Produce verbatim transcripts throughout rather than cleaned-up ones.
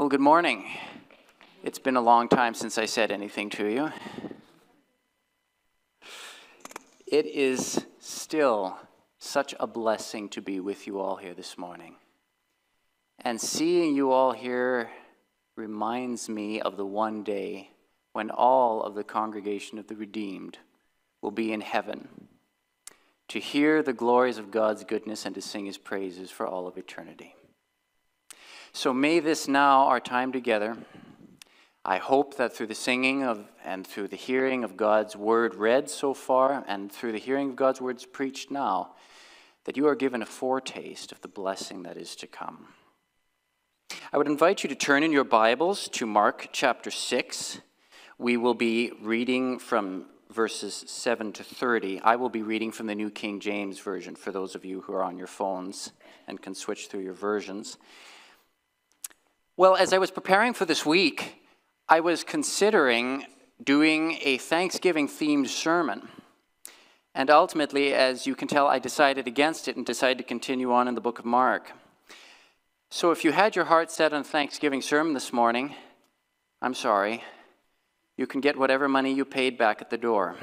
Well, good morning. It's been a long time since I said anything to you. It is still such a blessing to be with you all here this morning. And seeing you all here reminds me of the one day when all of the congregation of the redeemed will be in heaven to hear the glories of God's goodness and to sing his praises for all of eternity. So may this now, our time together, I hope that through the singing of and through the hearing of God's word read so far and through the hearing of God's words preached now, that you are given a foretaste of the blessing that is to come. I would invite you to turn in your Bibles to Mark chapter six. We will be reading from verses seven to thirty. I will be reading from the New King James Version for those of you who are on your phones and can switch through your versions. Well, as I was preparing for this week, I was considering doing a Thanksgiving-themed sermon. And ultimately, as you can tell, I decided against it and decided to continue on in the book of Mark. So if you had your heart set on a Thanksgiving sermon this morning, I'm sorry. You can get whatever money you paid back at the door.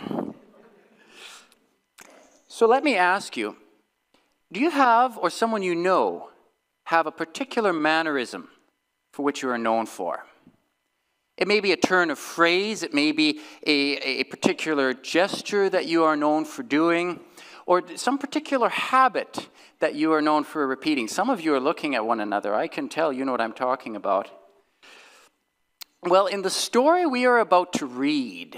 So let me ask you, do you have, or someone you know, have a particular mannerism for which you are known for? It may be a turn of phrase, it may be a, a particular gesture that you are known for doing, or some particular habit that you are known for repeating. Some of you are looking at one another. I can tell you know what I'm talking about. Well, in the story we are about to read,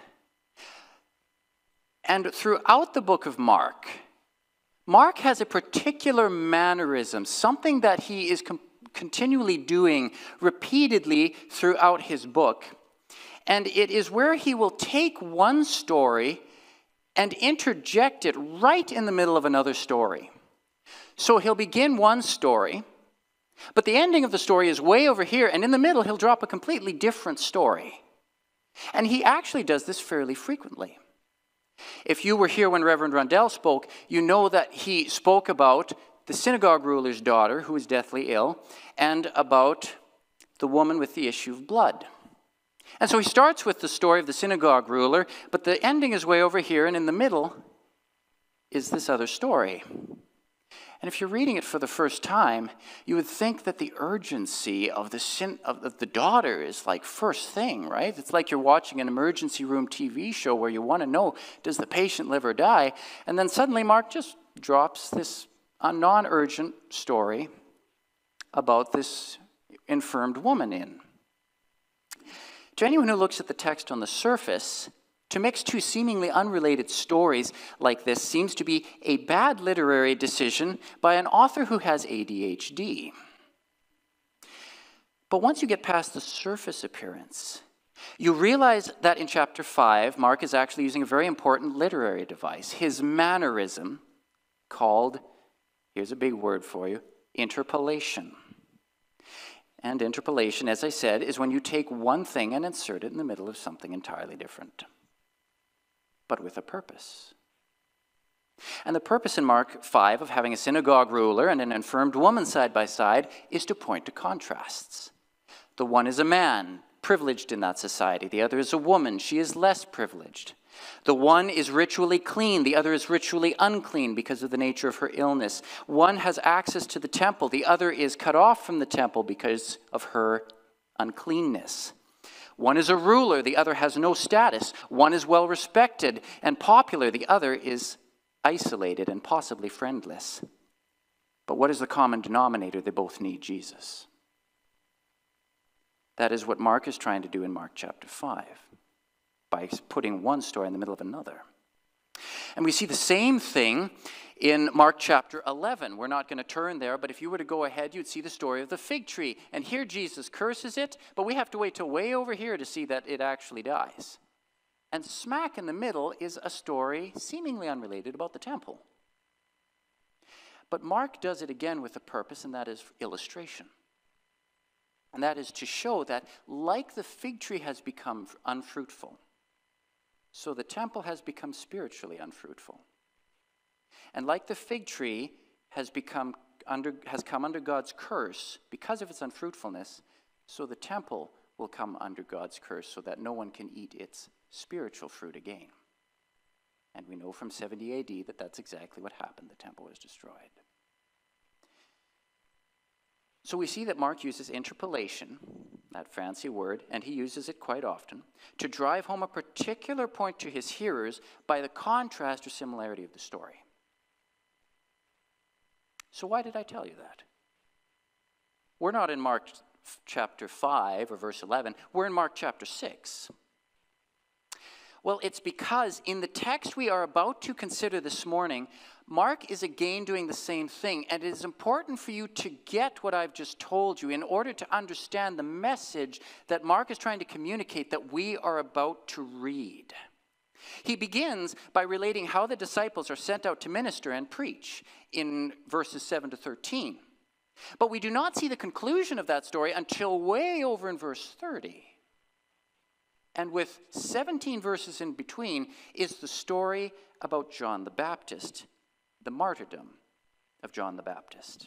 and throughout the book of Mark, Mark has a particular mannerism, something that he is completely continually doing repeatedly throughout his book. And it is where he will take one story and interject it right in the middle of another story. So he'll begin one story, but the ending of the story is way over here, and in the middle he'll drop a completely different story. And he actually does this fairly frequently. If you were here when Reverend Rundell spoke, you know that he spoke about the synagogue ruler's daughter, who was deathly ill, and about the woman with the issue of blood. And so he starts with the story of the synagogue ruler, but the ending is way over here, and in the middle is this other story. And if you're reading it for the first time, you would think that the urgency of the sin of the daughter is like first thing, right? It's like you're watching an emergency room T V show where you want to know, does the patient live or die? And then suddenly Mark just drops this a non-urgent story about this infirmed woman in. To anyone who looks at the text on the surface, to mix two seemingly unrelated stories like this seems to be a bad literary decision by an author who has A D H D. But once you get past the surface appearance, you realize that in chapter five, Mark is actually using a very important literary device, his mannerism, called, here's a big word for you, interpolation. And interpolation, as I said, is when you take one thing and insert it in the middle of something entirely different, but with a purpose. And the purpose in Mark five of having a synagogue ruler and an infirmed woman side by side is to point to contrasts. The one is a man, privileged in that society. The other is a woman. She is less privileged. The one is ritually clean, the other is ritually unclean because of the nature of her illness. One has access to the temple, the other is cut off from the temple because of her uncleanness. One is a ruler, the other has no status. One is well respected and popular, the other is isolated and possibly friendless. But what is the common denominator? They both need Jesus. That is what Mark is trying to do in Mark chapter five. By putting one story in the middle of another. And we see the same thing in Mark chapter eleven. We're not going to turn there, but if you were to go ahead, you'd see the story of the fig tree. And here Jesus curses it, but we have to wait till way over here to see that it actually dies. And smack in the middle is a story seemingly unrelated about the temple. But Mark does it again with a purpose, and that is illustration. And that is to show that like the fig tree has become unfruitful, so the temple has become spiritually unfruitful. And like the fig tree has become under has come under God's curse because of its unfruitfulness, So the temple will come under God's curse so that no one can eat its spiritual fruit again. And we know from seventy A D that that's exactly what happened. The temple was destroyed. So we see that Mark uses interpolation, that fancy word, and he uses it quite often, to drive home a particular point to his hearers by the contrast or similarity of the story. So why did I tell you that? We're not in Mark chapter five or verse eleven. We're in Mark chapter six. Well, it's because in the text we are about to consider this morning, Mark is again doing the same thing, and it is important for you to get what I've just told you in order to understand the message that Mark is trying to communicate that we are about to read. He begins by relating how the disciples are sent out to minister and preach in verses seven to thirteen. But we do not see the conclusion of that story until way over in verse thirty. And with seventeen verses in between is the story about John the Baptist, the martyrdom of John the Baptist.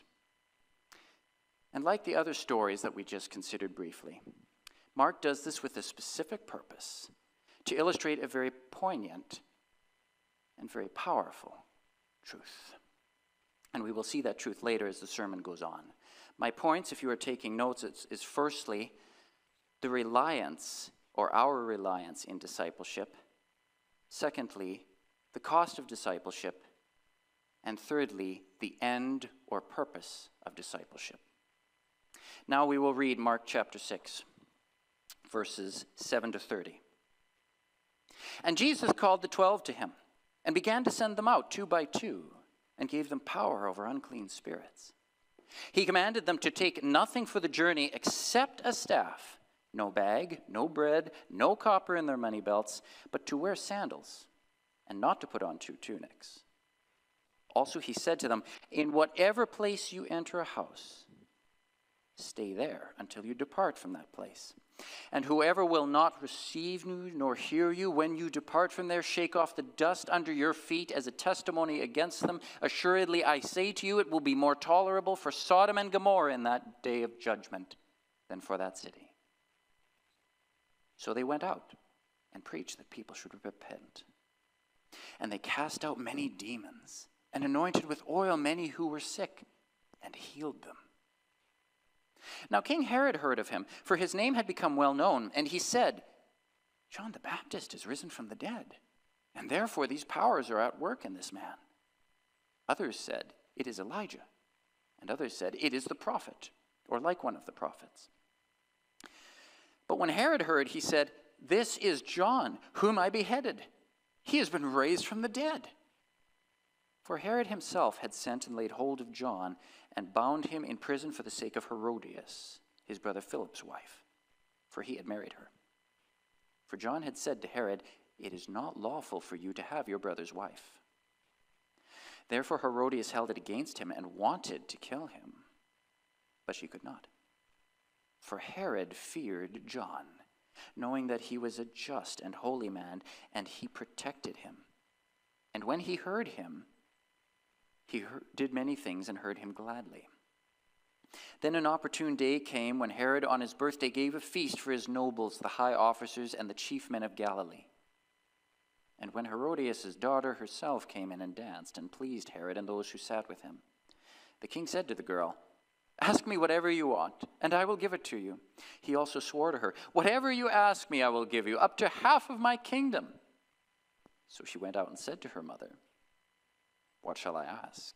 And like the other stories that we just considered briefly, Mark does this with a specific purpose, to illustrate a very poignant and very powerful truth. And we will see that truth later as the sermon goes on. My points, if you are taking notes, is, is firstly, the reliance or our reliance in discipleship. Secondly, the cost of discipleship. And thirdly, the end or purpose of discipleship. Now we will read Mark chapter six, verses seven to thirty. And Jesus called the twelve to him and began to send them out two by two and gave them power over unclean spirits. He commanded them to take nothing for the journey except a staff, no bag, no bread, no copper in their money belts, but to wear sandals and not to put on two tunics. Also he said to them, in whatever place you enter a house, stay there until you depart from that place. And whoever will not receive you nor hear you when you depart from there, shake off the dust under your feet as a testimony against them. Assuredly, I say to you, it will be more tolerable for Sodom and Gomorrah in that day of judgment than for that city. So they went out and preached that people should repent. And they cast out many demons and anointed with oil many who were sick and healed them. Now King Herod heard of him, for his name had become well known, and he said, John the Baptist is risen from the dead, and therefore these powers are at work in this man. Others said, it is Elijah, and others said, it is the prophet, or like one of the prophets. But when Herod heard, he said, this is John, whom I beheaded. He has been raised from the dead. For Herod himself had sent and laid hold of John and bound him in prison for the sake of Herodias, his brother Philip's wife, for he had married her. For John had said to Herod, it is not lawful for you to have your brother's wife. Therefore Herodias held it against him and wanted to kill him, but she could not. For Herod feared John, knowing that he was a just and holy man, and he protected him. And when he heard him, he heard, did many things and heard him gladly. Then an opportune day came when Herod on his birthday gave a feast for his nobles, the high officers, and the chief men of Galilee. And when Herodias' daughter herself came in and danced and pleased Herod and those who sat with him, the king said to the girl, ask me whatever you want, and I will give it to you. He also swore to her, whatever you ask me, I will give you, up to half of my kingdom. So she went out and said to her mother, what shall I ask?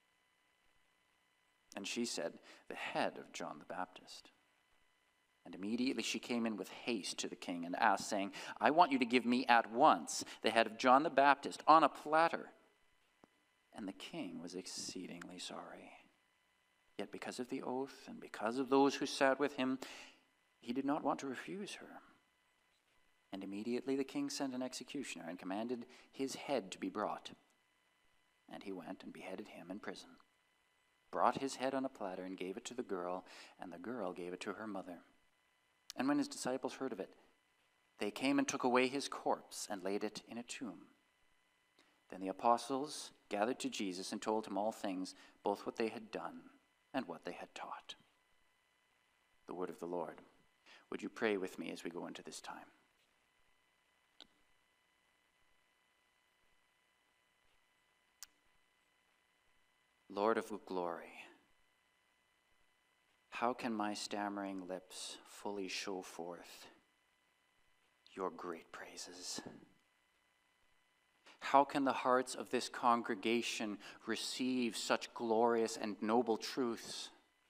And she said, the head of John the Baptist. And immediately she came in with haste to the king and asked, saying, I want you to give me at once the head of John the Baptist on a platter. And the king was exceedingly sorry. Yet because of the oath and because of those who sat with him, he did not want to refuse her. And immediately the king sent an executioner and commanded his head to be brought. And he went and beheaded him in prison, brought his head on a platter and gave it to the girl, and the girl gave it to her mother. And when his disciples heard of it, they came and took away his corpse and laid it in a tomb. Then the apostles gathered to Jesus and told him all things, both what they had done and what they had taught. The word of the Lord. Would you pray with me as we go into this time? Lord of glory, how can my stammering lips fully show forth your great praises? How can the hearts of this congregation receive such glorious and noble truths?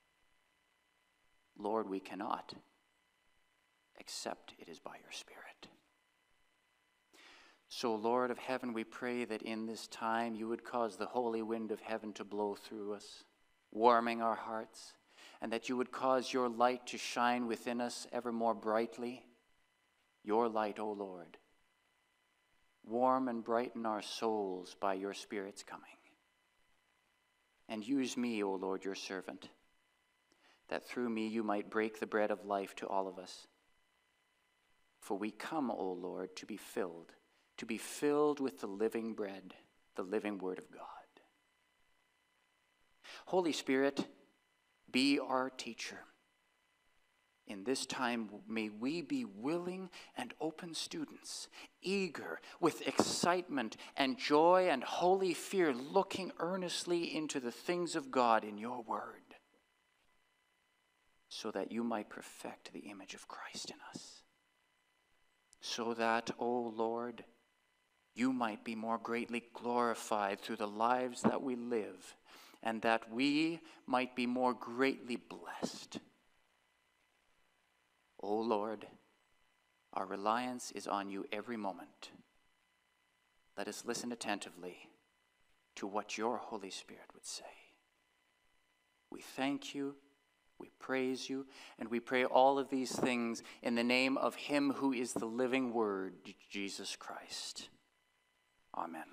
Lord, we cannot, except it is by your Spirit. So, Lord of heaven, we pray that in this time you would cause the holy wind of heaven to blow through us, warming our hearts, and that you would cause your light to shine within us ever more brightly. Your light, O Lord. Warm and brighten our souls by your Spirit's coming. And use me, O Lord, your servant, that through me you might break the bread of life to all of us. For we come, O Lord, to be filled, to be filled with the living bread, the living word of God. Holy Spirit, be our teacher. In this time, may we be willing and open students, eager with excitement and joy and holy fear, looking earnestly into the things of God in your word, so that you might perfect the image of Christ in us. So that, O Lord, you might be more greatly glorified through the lives that we live, and that we might be more greatly blessed. O Lord, our reliance is on you every moment. Let us listen attentively to what your Holy Spirit would say. We thank you, we praise you, and we pray all of these things in the name of him who is the living word, Jesus Christ. Amen.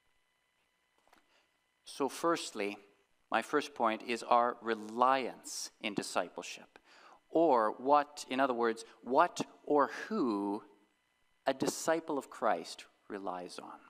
So firstly, my first point is our reliance in discipleship. Or what, in other words, what or who a disciple of Christ relies on.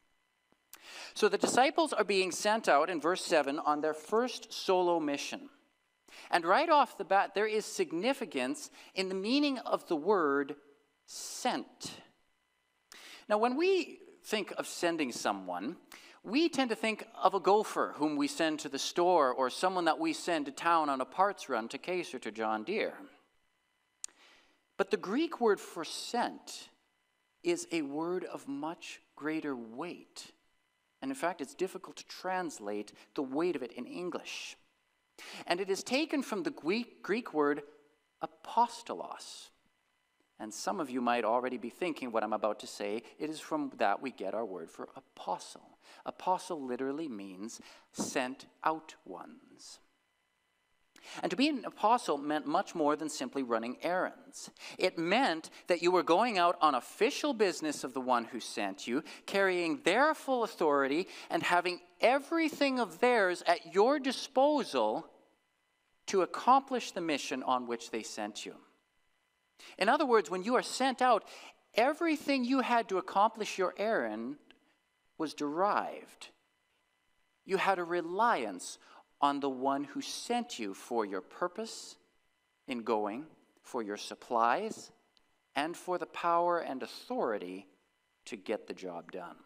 So the disciples are being sent out in verse seven on their first solo mission. And right off the bat, there is significance in the meaning of the word sent. Now, when we think of sending someone, we tend to think of a gopher whom we send to the store, or someone that we send to town on a parts run to Case or to John Deere. But the Greek word for sent is a word of much greater weight. And in fact, it's difficult to translate the weight of it in English. And it is taken from the Greek, Greek word apostolos. And some of you might already be thinking what I'm about to say. It is from that we get our word for apostle. Apostle literally means sent out ones. And to be an apostle meant much more than simply running errands. It meant that you were going out on official business of the one who sent you, carrying their full authority and having everything of theirs at your disposal to accomplish the mission on which they sent you. In other words, when you are sent out, everything you had to accomplish your errand was derived. You had a reliance on the one who sent you for your purpose in going, for your supplies, and for the power and authority to get the job done.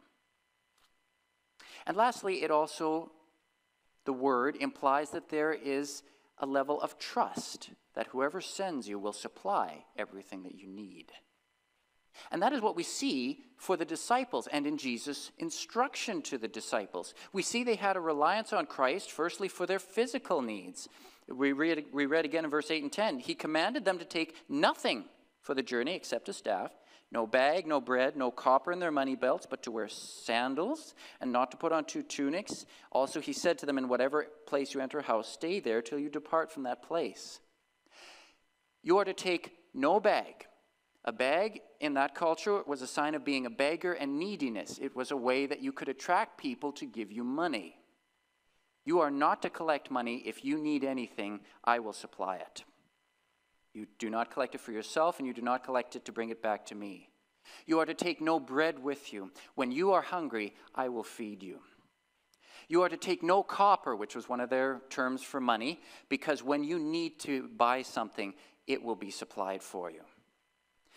And lastly, it also, the word implies that there is a level of trust that whoever sends you will supply everything that you need. And that is what we see for the disciples and in Jesus' instruction to the disciples. We see they had a reliance on Christ, firstly, for their physical needs. We read, we read again in verse eight and ten. He commanded them to take nothing for the journey except a staff, no bag, no bread, no copper in their money belts, but to wear sandals and not to put on two tunics. Also, he said to them, in whatever place you enter a house, stay there till you depart from that place. You are to take no bag. A bag in that culture was a sign of being a beggar and neediness. It was a way that you could attract people to give you money. You are not to collect money. If you need anything, I will supply it. You do not collect it for yourself, and you do not collect it to bring it back to me. You are to take no bread with you. When you are hungry, I will feed you. You are to take no copper, which was one of their terms for money, because when you need to buy something, it will be supplied for you.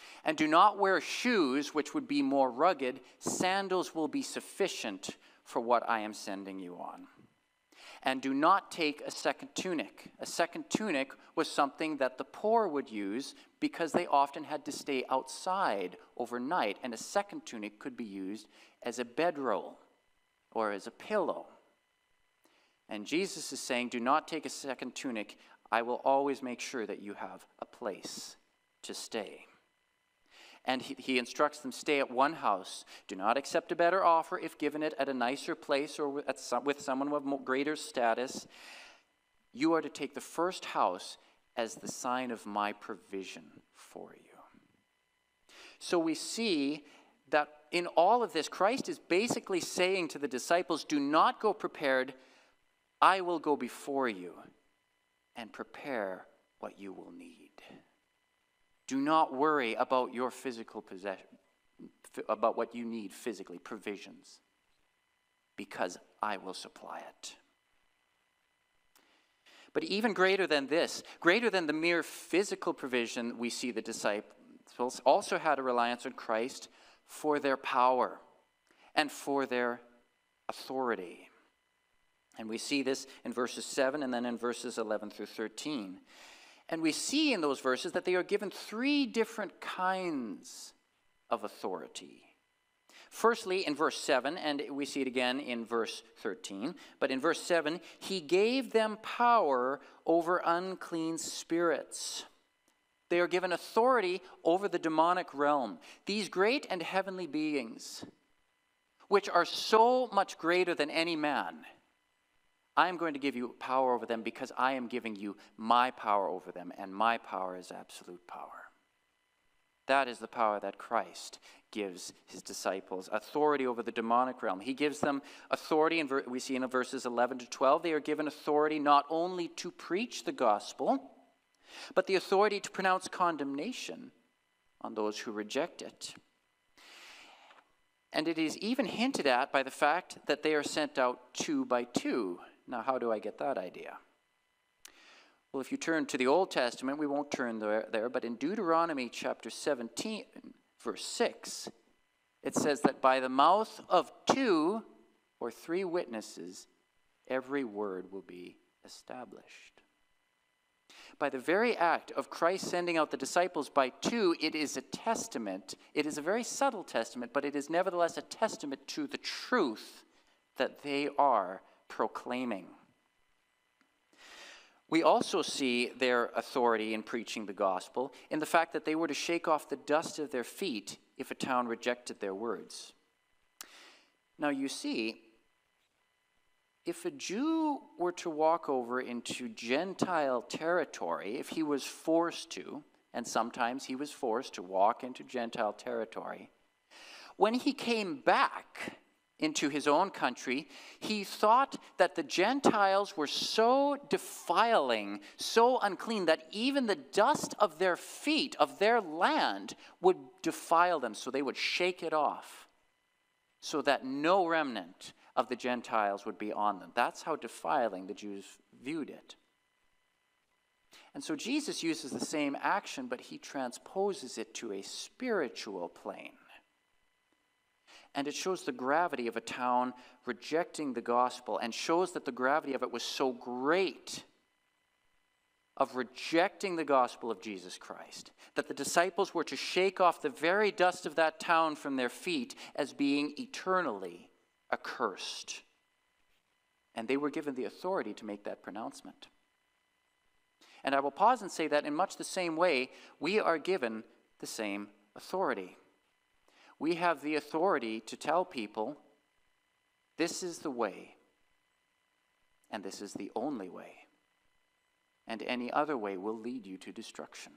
And do not wear shoes, which would be more rugged. Sandals will be sufficient for what I am sending you on. And do not take a second tunic. A second tunic was something that the poor would use because they often had to stay outside overnight. And a second tunic could be used as a bedroll or as a pillow. And Jesus is saying, do not take a second tunic. I will always make sure that you have a place to stay. And he, he instructs them, stay at one house. Do not accept a better offer if given it at a nicer place or with, at some, with someone with greater status. You are to take the first house as the sign of my provision for you. So we see that in all of this, Christ is basically saying to the disciples, do not go prepared. I will go before you and prepare what you will need. Do not worry about your physical possession, about what you need physically, provisions, because I will supply it. But even greater than this, greater than the mere physical provision, we see the disciples also had a reliance on Christ for their power and for their authority. And we see this in verses seven and then in verses eleven through thirteen. And we see in those verses that they are given three different kinds of authority. Firstly, in verse seven, and we see it again in verse thirteen, but in verse seven, he gave them power over unclean spirits. They are given authority over the demonic realm. These great and heavenly beings, which are so much greater than any man, I am going to give you power over them because I am giving you my power over them, and my power is absolute power. That is the power that Christ gives his disciples, authority over the demonic realm. He gives them authority, and we see in verses eleven to twelve, they are given authority not only to preach the gospel, but the authority to pronounce condemnation on those who reject it. And it is even hinted at by the fact that they are sent out two by two. Now, how do I get that idea? Well, if you turn to the Old Testament, we won't turn there, there, but in Deuteronomy chapter seventeen, verse six, it says that by the mouth of two or three witnesses, every word will be established. By the very act of Christ sending out the disciples by two, it is a testament. It is a very subtle testament, but it is nevertheless a testament to the truth that they are proclaiming. We also see their authority in preaching the gospel in the fact that they were to shake off the dust of their feet if a town rejected their words. Now you see, if a Jew were to walk over into Gentile territory, if he was forced to, and sometimes he was forced to walk into Gentile territory, when he came back into his own country, he thought that the Gentiles were so defiling, so unclean, that even the dust of their feet, of their land, would defile them. So they would shake it off so that no remnant of the Gentiles would be on them. That's how defiling the Jews viewed it. And so Jesus uses the same action, but he transposes it to a spiritual plane. And it shows the gravity of a town rejecting the gospel, and shows that the gravity of it was so great, of rejecting the gospel of Jesus Christ, that the disciples were to shake off the very dust of that town from their feet as being eternally accursed. And they were given the authority to make that pronouncement. And I will pause and say that in much the same way, we are given the same authority. We have the authority to tell people, this is the way, and this is the only way, and any other way will lead you to destruction.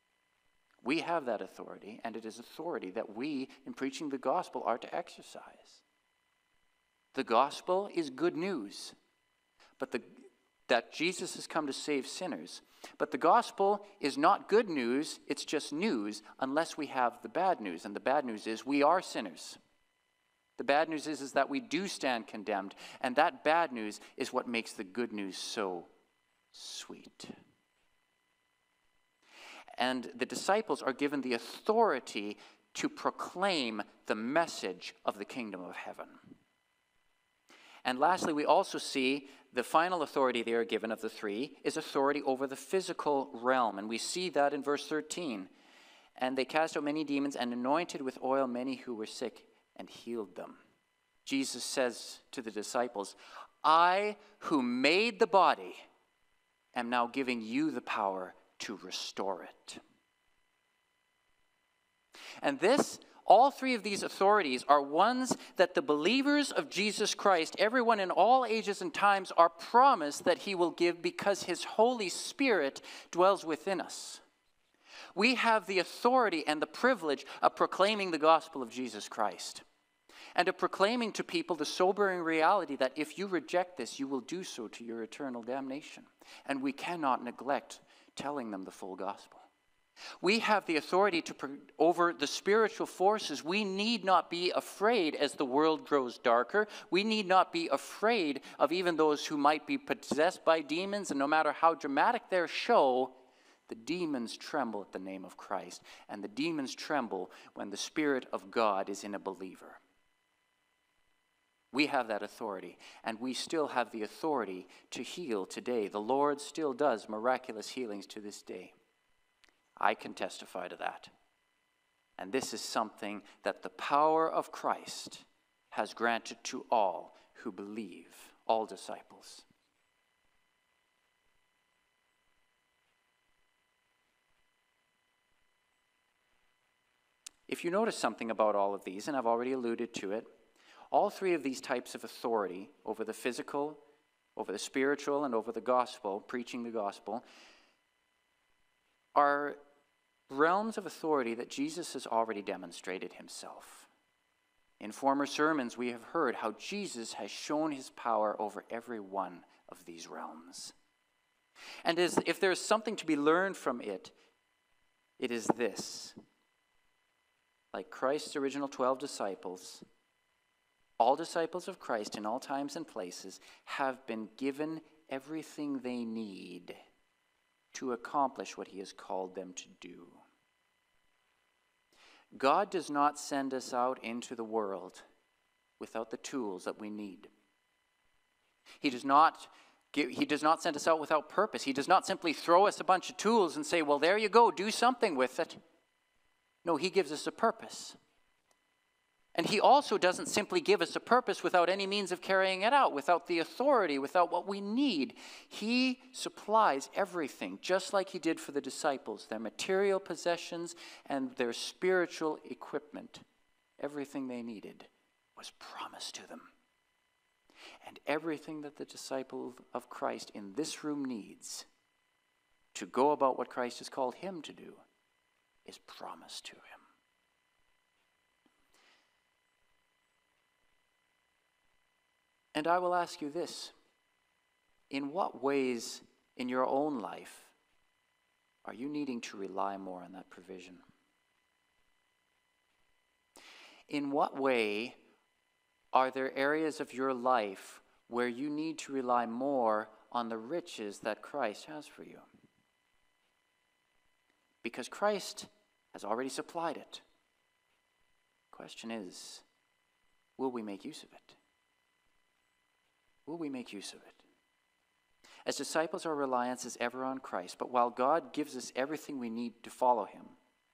We have that authority, and it is authority that we, in preaching the gospel, are to exercise. The gospel is good news, but the, that Jesus has come to save sinners. But the gospel is not good news, it's just news, unless we have the bad news. And the bad news is we are sinners. The bad news is, is that we do stand condemned. And that bad news is what makes the good news so sweet. And the disciples are given the authority to proclaim the message of the kingdom of heaven. And lastly, we also see the final authority they are given of the three is authority over the physical realm. And we see that in verse thirteen. And they cast out many demons and anointed with oil many who were sick and healed them. Jesus says to the disciples, I who made the body am now giving you the power to restore it. And this, all three of these authorities are ones that the believers of Jesus Christ, everyone in all ages and times, are promised that he will give because his Holy Spirit dwells within us. We have the authority and the privilege of proclaiming the gospel of Jesus Christ and of proclaiming to people the sobering reality that if you reject this, you will do so to your eternal damnation. And we cannot neglect telling them the full gospel. We have the authority to over the spiritual forces. We need not be afraid as the world grows darker. We need not be afraid of even those who might be possessed by demons, and no matter how dramatic their show, the demons tremble at the name of Christ, and the demons tremble when the Spirit of God is in a believer. We have that authority, and we still have the authority to heal today. The Lord still does miraculous healings to this day. I can testify to that. And this is something that the power of Christ has granted to all who believe, all disciples. If you notice something about all of these, and I've already alluded to it, all three of these types of authority over the physical, over the spiritual, and over the gospel, preaching the gospel, are realms of authority that Jesus has already demonstrated himself. In former sermons, we have heard how Jesus has shown his power over every one of these realms. And as if there is something to be learned from it, it is this. Like Christ's original twelve disciples, all disciples of Christ in all times and places have been given everything they need to accomplish what he has called them to do. God does not send us out into the world without the tools that we need. He does not give, he does not send us out without purpose. He does not simply throw us a bunch of tools and say, well, there you go, do something with it. No, he gives us a purpose. And he also doesn't simply give us a purpose without any means of carrying it out, without the authority, without what we need. He supplies everything, just like he did for the disciples, their material possessions and their spiritual equipment. Everything they needed was promised to them. And everything that the disciple of Christ in this room needs to go about what Christ has called him to do is promised to him. And I will ask you this, in what ways in your own life are you needing to rely more on that provision? In what way are there areas of your life where you need to rely more on the riches that Christ has for you? Because Christ has already supplied it. The question is, will we make use of it? Will we make use of it? As disciples, our reliance is ever on Christ, but while God gives us everything we need to follow him,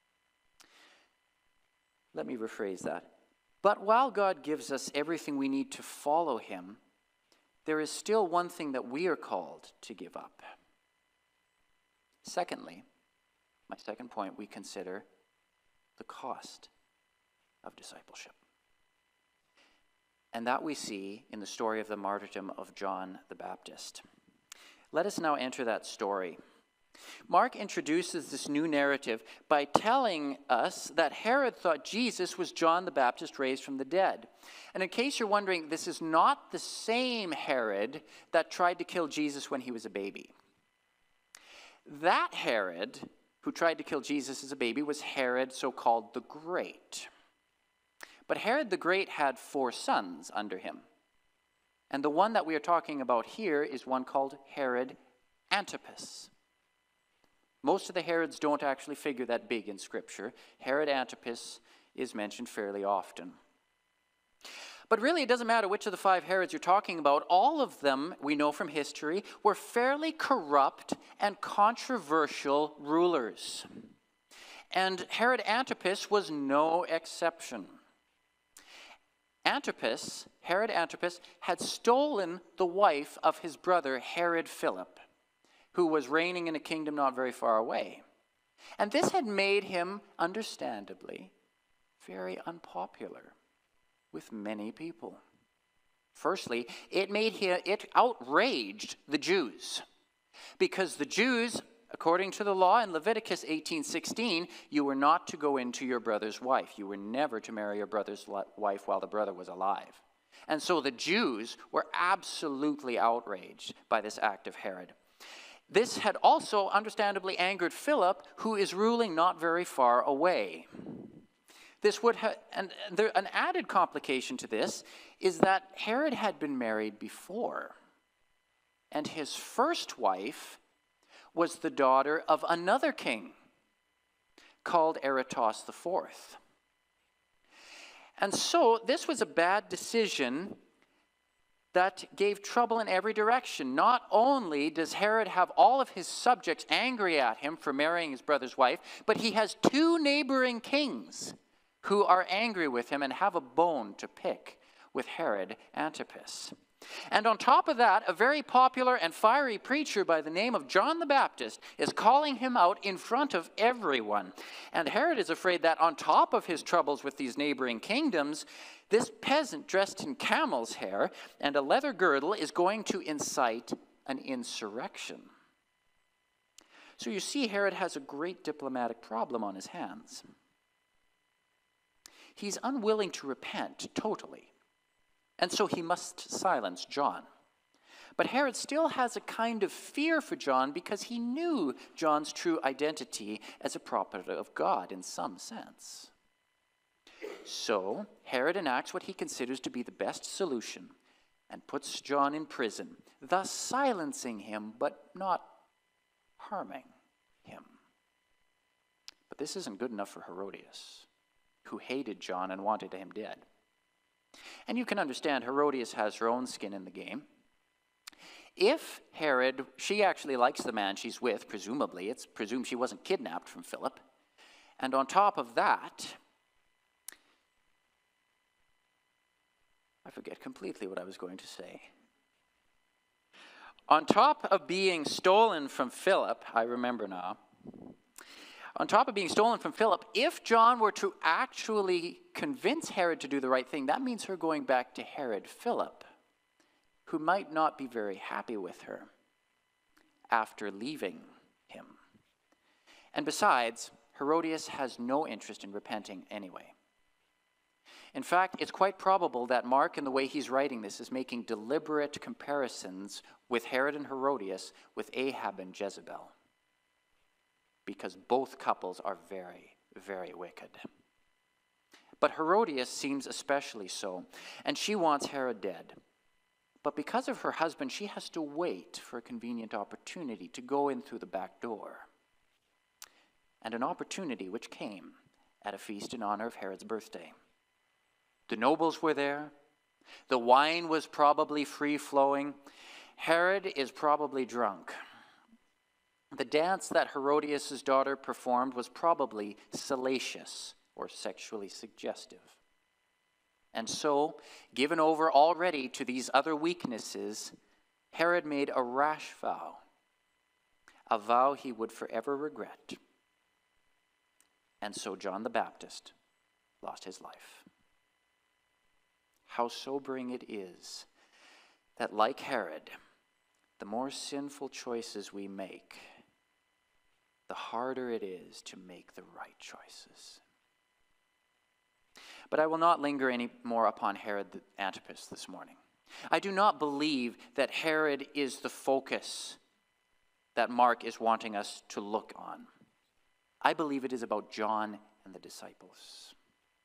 let me rephrase that. But while God gives us everything we need to follow him, there is still one thing that we are called to give up. Secondly, my second point, we consider the cost of discipleship. And that we see in the story of the martyrdom of John the Baptist. Let us now enter that story. Mark introduces this new narrative by telling us that Herod thought Jesus was John the Baptist raised from the dead. And in case you're wondering, this is not the same Herod that tried to kill Jesus when he was a baby. That Herod who tried to kill Jesus as a baby was Herod, so-called the Great. But Herod the Great had four sons under him. And the one that we are talking about here is one called Herod Antipas. Most most of the Herods don't actually figure that big in Scripture. Herod Antipas is mentioned fairly often. But really, it doesn't matter which of the five Herods you're talking about. All of them, we know from history, were fairly corrupt and controversial rulers. And Herod Antipas was no exception. Antipas, Herod Antipas, had stolen the wife of his brother Herod Philip, who was reigning in a kingdom not very far away. And this had made him, understandably, very unpopular with many people. Firstly, it made him, it outraged the Jews, because the Jews, according to the law in Leviticus eighteen sixteen, you were not to go into your brother's wife. You were never to marry your brother's wife while the brother was alive. And so the Jews were absolutely outraged by this act of Herod. This had also understandably angered Philip, who is ruling not very far away. This would have, and there, an added complication to this is that Herod had been married before, and his first wife was the daughter of another king called Aretas the Fourth. And so this was a bad decision that gave trouble in every direction. Not only does Herod have all of his subjects angry at him for marrying his brother's wife, but he has two neighboring kings who are angry with him and have a bone to pick with Herod Antipas. And on top of that, a very popular and fiery preacher by the name of John the Baptist is calling him out in front of everyone. And Herod is afraid that on top of his troubles with these neighboring kingdoms, this peasant dressed in camel's hair and a leather girdle is going to incite an insurrection. So you see, Herod has a great diplomatic problem on his hands. He's unwilling to repent totally, and so he must silence John. But Herod still has a kind of fear for John because he knew John's true identity as a prophet of God in some sense. So Herod enacts what he considers to be the best solution and puts John in prison, thus silencing him but not harming him. But this isn't good enough for Herodias, who hated John and wanted him dead. And you can understand Herodias has her own skin in the game. If Herod, she actually likes the man she's with, presumably, it's presumed she wasn't kidnapped from Philip. And on top of that, I forget completely what I was going to say. On top of being stolen from Philip, I remember now, on top of being stolen from Philip, if John were to actually convince Herod to do the right thing, that means her going back to Herod Philip, who might not be very happy with her after leaving him. And besides, Herodias has no interest in repenting anyway. In fact, it's quite probable that Mark, in the way he's writing this, is making deliberate comparisons with Herod and Herodias with Ahab and Jezebel, because both couples are very, very wicked. But Herodias seems especially so, and she wants Herod dead. But because of her husband, she has to wait for a convenient opportunity to go in through the back door. And an opportunity which came at a feast in honor of Herod's birthday. The nobles were there. The wine was probably free-flowing. Herod is probably drunk. The dance that Herodias' daughter performed was probably salacious or sexually suggestive. And so, given over already to these other weaknesses, Herod made a rash vow, a vow he would forever regret. And so John the Baptist lost his life. How sobering it is that, like Herod, the more sinful choices we make, the harder it is to make the right choices. But I will not linger any more upon Herod Antipas this morning. I do not believe that Herod is the focus that Mark is wanting us to look on. I believe it is about John and the disciples.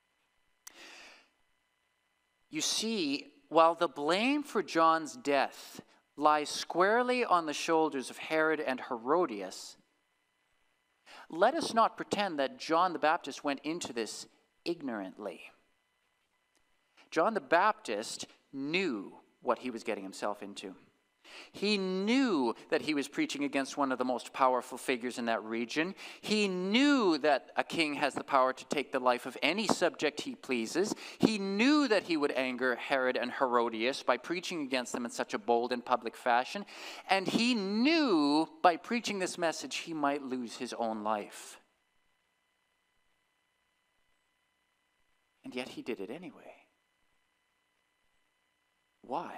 You see, while the blame for John's death lies squarely on the shoulders of Herod and Herodias, let us not pretend that John the Baptist went into this ignorantly. John the Baptist knew what he was getting himself into. He knew that he was preaching against one of the most powerful figures in that region. He knew that a king has the power to take the life of any subject he pleases. He knew that he would anger Herod and Herodias by preaching against them in such a bold and public fashion. And he knew by preaching this message he might lose his own life. And yet he did it anyway. Why?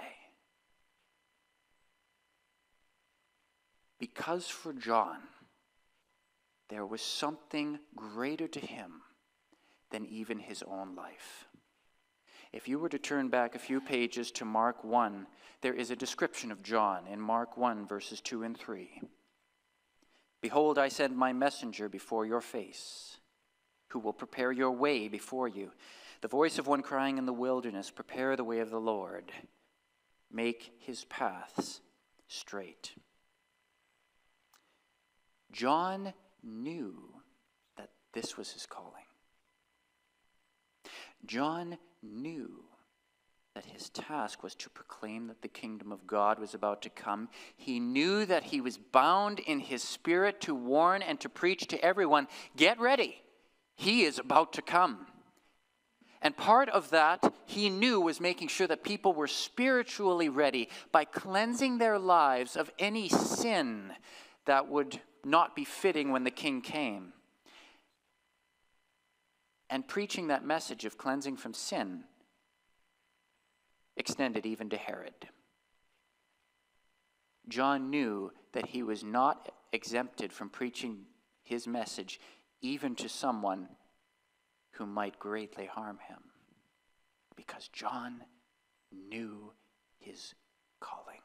Because for John, there was something greater to him than even his own life. If you were to turn back a few pages to Mark one, there is a description of John in Mark one, verses two and three. Behold, I send my messenger before your face, who will prepare your way before you. The voice of one crying in the wilderness, prepare the way of the Lord. Make his paths straight. John knew that this was his calling. John knew that his task was to proclaim that the kingdom of God was about to come. He knew that he was bound in his spirit to warn and to preach to everyone, get ready, he is about to come. And part of that, he knew, was making sure that people were spiritually ready by cleansing their lives of any sin that would not be fitting when the king came. And preaching that message of cleansing from sin extended even to Herod. John knew that he was not exempted from preaching his message even to someone who might greatly harm him, because John knew his calling.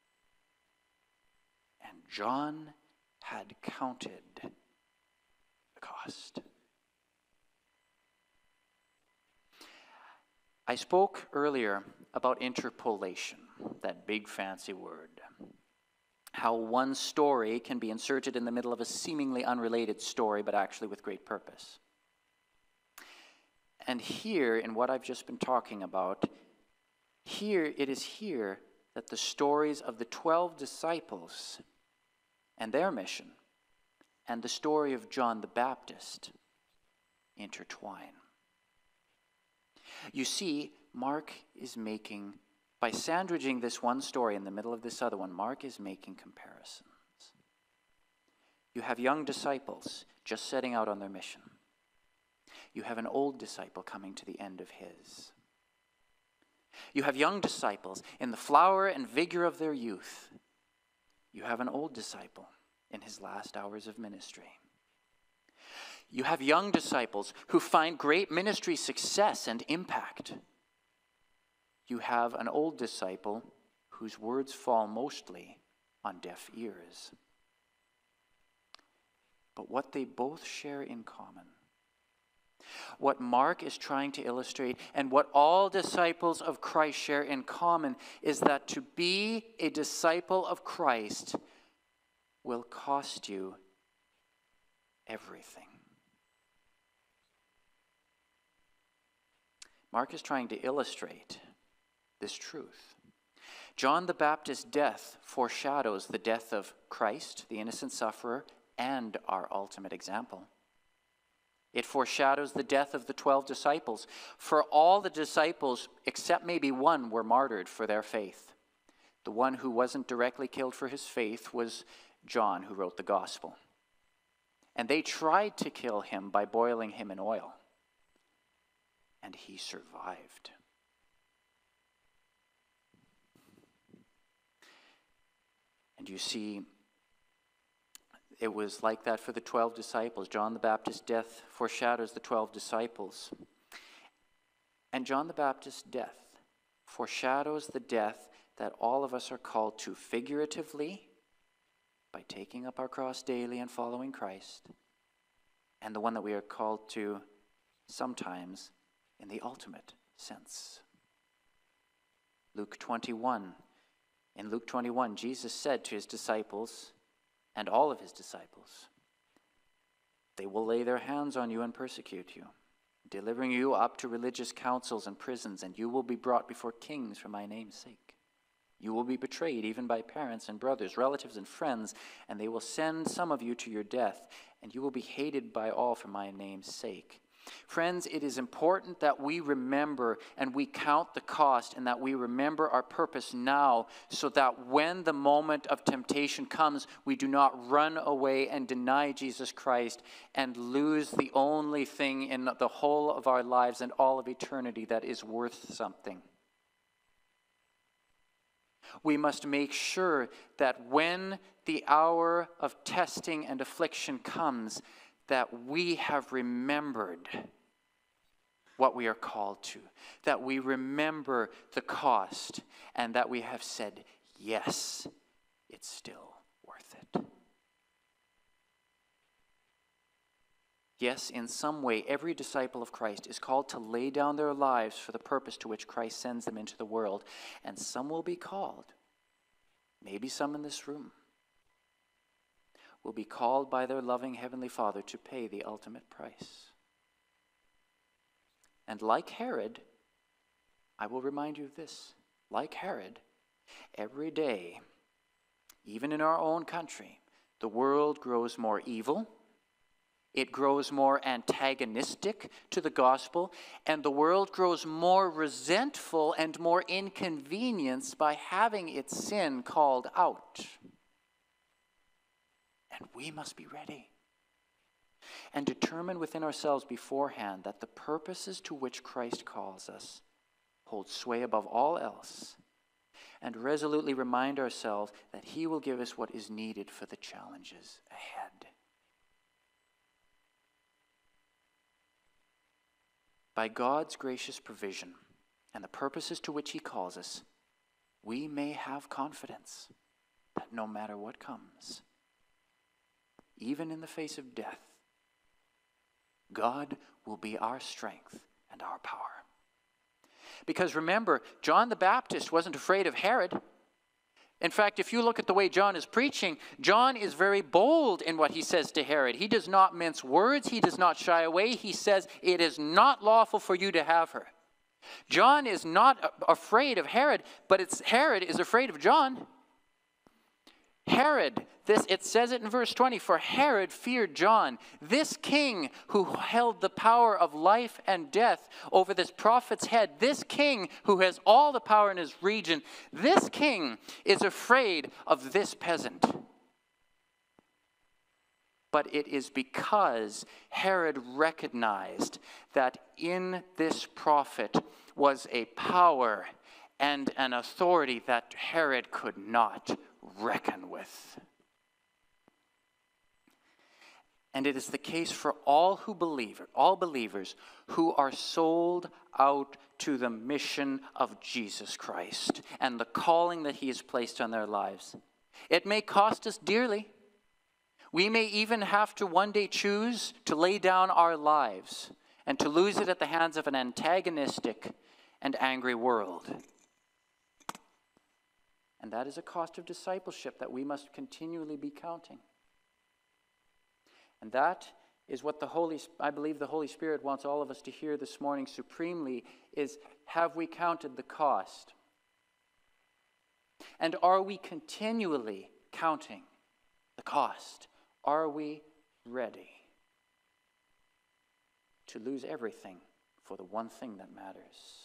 And John had counted the cost. I spoke earlier about interpolation, that big fancy word. How one story can be inserted in the middle of a seemingly unrelated story, but actually with great purpose. And here, in what I've just been talking about, here it is here that the stories of the twelve disciples and their mission, and the story of John the Baptist intertwine. You see, Mark is making, by sandwiching this one story in the middle of this other one, Mark is making comparisons. You have young disciples just setting out on their mission. You have an old disciple coming to the end of his. You have young disciples in the flower and vigor of their youth. You have an old disciple in his last hours of ministry. You have young disciples who find great ministry success and impact. You have an old disciple whose words fall mostly on deaf ears. But what they both share in common, what Mark is trying to illustrate, and what all disciples of Christ share in common, is that to be a disciple of Christ will cost you everything. Mark is trying to illustrate this truth. John the Baptist's death foreshadows the death of Christ, the innocent sufferer, and our ultimate example. It foreshadows the death of the twelve disciples. For all the disciples, except maybe one, were martyred for their faith. The one who wasn't directly killed for his faith was John, who wrote the gospel. And they tried to kill him by boiling him in oil. And he survived. And you see, it was like that for the twelve disciples. John the Baptist's death foreshadows the twelve disciples. And John the Baptist's death foreshadows the death that all of us are called to figuratively by taking up our cross daily and following Christ, and the one that we are called to sometimes in the ultimate sense. Luke twenty-one. In Luke twenty-one, Jesus said to his disciples, and all of his disciples, They will lay their hands on you and persecute you, delivering you up to religious councils and prisons, and you will be brought before kings for my name's sake. You will be betrayed even by parents and brothers, relatives and friends, and they will send some of you to your death, and you will be hated by all for my name's sake. Friends, it is important that we remember and we count the cost, and that we remember our purpose now, so that when the moment of temptation comes, we do not run away and deny Jesus Christ and lose the only thing in the whole of our lives and all of eternity that is worth something. We must make sure that when the hour of testing and affliction comes, that we have remembered what we are called to, that we remember the cost, and that we have said, yes, it's still worth it. Yes, in some way, every disciple of Christ is called to lay down their lives for the purpose to which Christ sends them into the world, and some will be called, maybe some in this room, will be called by their loving Heavenly Father to pay the ultimate price. And like Herod, I will remind you of this, like Herod, every day, even in our own country, the world grows more evil, it grows more antagonistic to the gospel, and the world grows more resentful and more inconvenienced by having its sin called out. And we must be ready and determine within ourselves beforehand that the purposes to which Christ calls us hold sway above all else, and resolutely remind ourselves that he will give us what is needed for the challenges ahead. By God's gracious provision and the purposes to which he calls us, we may have confidence that no matter what comes, even in the face of death, God will be our strength and our power. Because remember, John the Baptist wasn't afraid of Herod. In fact, if you look at the way John is preaching, John is very bold in what he says to Herod. He does not mince words. He does not shy away. He says, it is not lawful for you to have her. John is not afraid of Herod, but it's Herod is afraid of John. Herod, this it says it in verse twenty, for Herod feared John, this king who held the power of life and death over this prophet's head, this king who has all the power in his region, this king is afraid of this peasant. But it is because Herod recognized that in this prophet was a power and an authority that Herod could not reckon with. And it is the case for all who believe, all believers who are sold out to the mission of Jesus Christ and the calling that he has placed on their lives. It may cost us dearly. We may even have to one day choose to lay down our lives and to lose it at the hands of an antagonistic and angry world. And that is a cost of discipleship that we must continually be counting. And that is what the Holy, I believe the Holy Spirit wants all of us to hear this morning supremely, is have we counted the cost? And are we continually counting the cost? Are we ready to lose everything for the one thing that matters?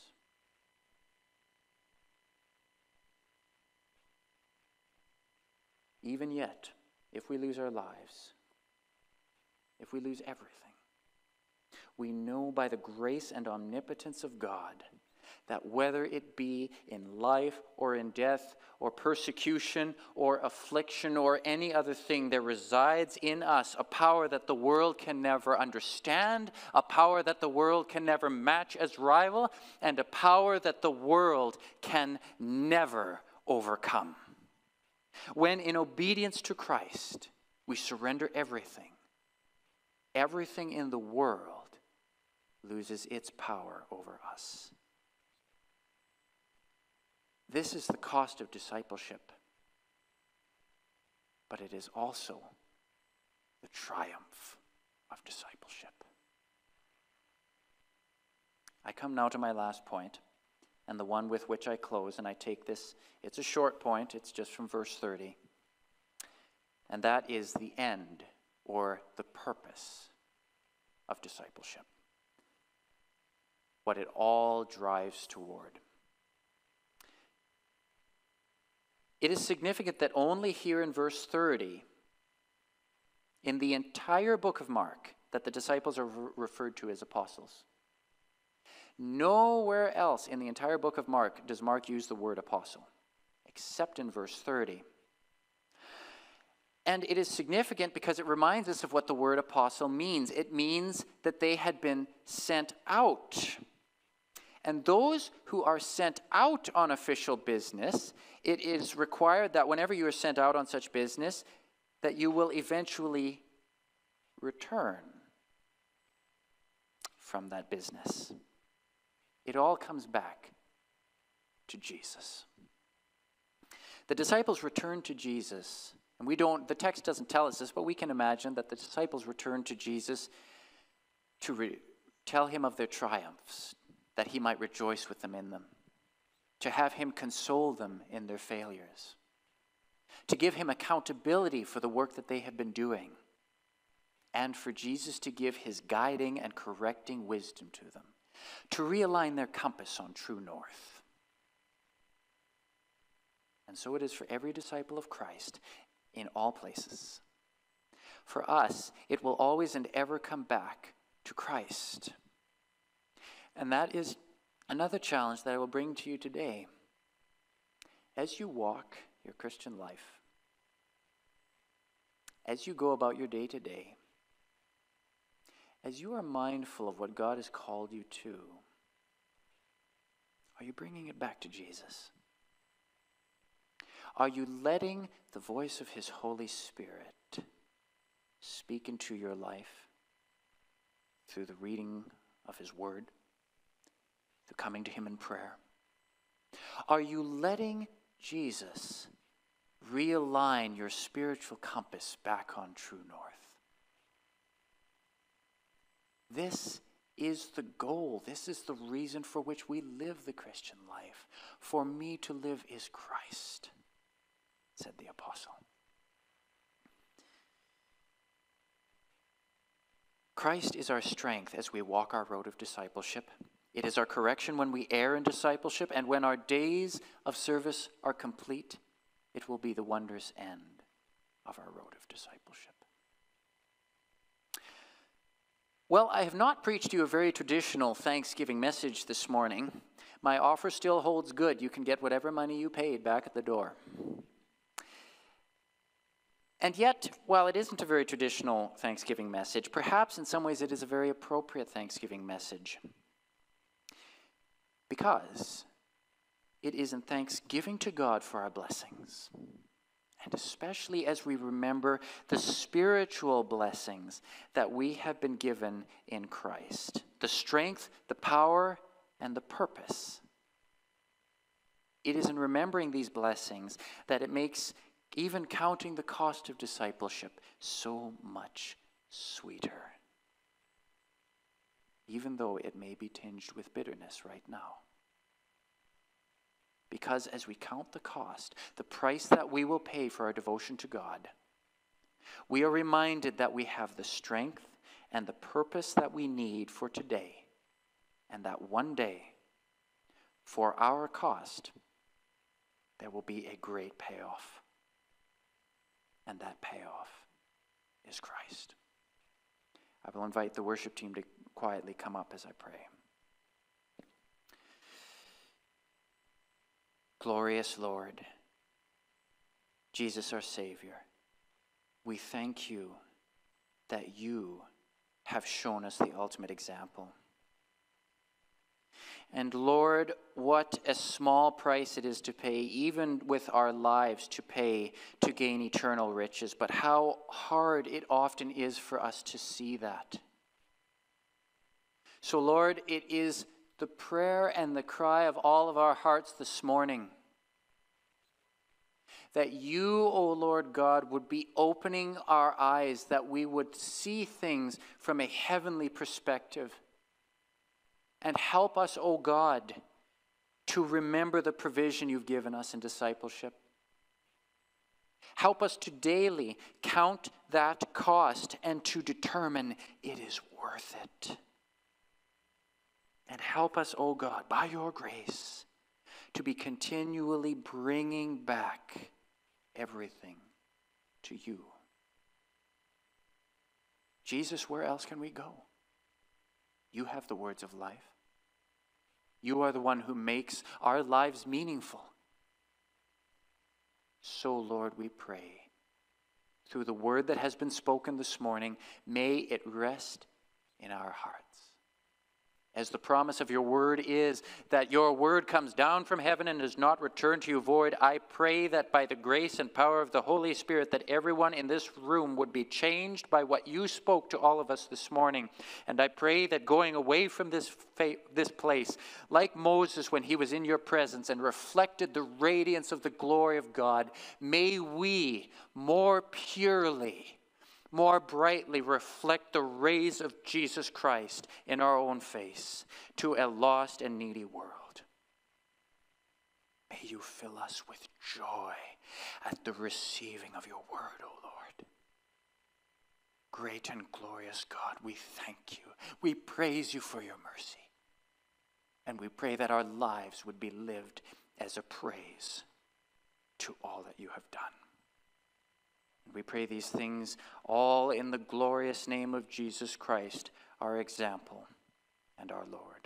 Even yet, if we lose our lives, if we lose everything, we know by the grace and omnipotence of God that whether it be in life or in death or persecution or affliction or any other thing, there resides in us a power that the world can never understand, a power that the world can never match as rival, and a power that the world can never overcome. When in obedience to Christ, we surrender everything, everything in the world loses its power over us. This is the cost of discipleship, but it is also the triumph of discipleship. I come now to my last point, and the one with which I close, and I take this, it's a short point, it's just from verse thirty. And that is the end, or the purpose of discipleship. What it all drives toward. It is significant that only here in verse thirty, in the entire book of Mark, that the disciples are re- referred to as apostles. Nowhere else in the entire book of Mark does Mark use the word apostle, except in verse thirty. And it is significant because it reminds us of what the word apostle means. It means that they had been sent out. And those who are sent out on official business, it is required that whenever you are sent out on such business, that you will eventually return from that business. It all comes back to Jesus. The disciples returned to Jesus, and we don't, the text doesn't tell us this, but we can imagine that the disciples returned to Jesus to re- tell him of their triumphs, that he might rejoice with them in them, to have him console them in their failures, to give him accountability for the work that they have been doing, and for Jesus to give his guiding and correcting wisdom to them, to realign their compass on true north. And so it is for every disciple of Christ in all places. For us, it will always and ever come back to Christ. And that is another challenge that I will bring to you today. As you walk your Christian life, as you go about your day to day, as you are mindful of what God has called you to, are you bringing it back to Jesus? Are you letting the voice of his Holy Spirit speak into your life through the reading of his word, through coming to him in prayer? Are you letting Jesus realign your spiritual compass back on true north? This is the goal. This is the reason for which we live the Christian life. For me to live is Christ, said the apostle. Christ is our strength as we walk our road of discipleship. It is our correction when we err in discipleship, and when our days of service are complete, it will be the wondrous end of our road of discipleship. Well, I have not preached you a very traditional Thanksgiving message this morning. My offer still holds good. You can get whatever money you paid back at the door. And yet, while it isn't a very traditional Thanksgiving message, perhaps in some ways it is a very appropriate Thanksgiving message. Because it is in thanksgiving to God for our blessings, and especially as we remember the spiritual blessings that we have been given in Christ, the strength, the power, and the purpose. It is in remembering these blessings that it makes even counting the cost of discipleship so much sweeter, even though it may be tinged with bitterness right now. Because as we count the cost, the price that we will pay for our devotion to God, we are reminded that we have the strength and the purpose that we need for today, and that one day, for our cost, there will be a great payoff. And that payoff is Christ. I will invite the worship team to quietly come up as I pray. Glorious Lord, Jesus our Savior, we thank you that you have shown us the ultimate example. And Lord, what a small price it is to pay, even with our lives to pay to gain eternal riches, but how hard it often is for us to see that. So Lord, it is the prayer and the cry of all of our hearts this morning that you, O Lord God, would be opening our eyes, that we would see things from a heavenly perspective. And help us, O God, to remember the provision you've given us in discipleship. Help us to daily count that cost and to determine it is worth it. And help us, O God, by your grace, to be continually bringing back everything to you. Jesus, where else can we go? You have the words of life. You are the one who makes our lives meaningful. So, Lord, we pray, through the word that has been spoken this morning, may it rest in our hearts. As the promise of your word is that your word comes down from heaven and does not return to you void, I pray that by the grace and power of the Holy Spirit that everyone in this room would be changed by what you spoke to all of us this morning. And I pray that going away from this, fa- this place, like Moses when he was in your presence and reflected the radiance of the glory of God, may we more purely, more brightly reflect the rays of Jesus Christ in our own face to a lost and needy world. May you fill us with joy at the receiving of your word, O Lord. Great and glorious God, we thank you. We praise you for your mercy. And we pray that our lives would be lived as a praise to all that you have done. We pray these things all in the glorious name of Jesus Christ, our example and our Lord.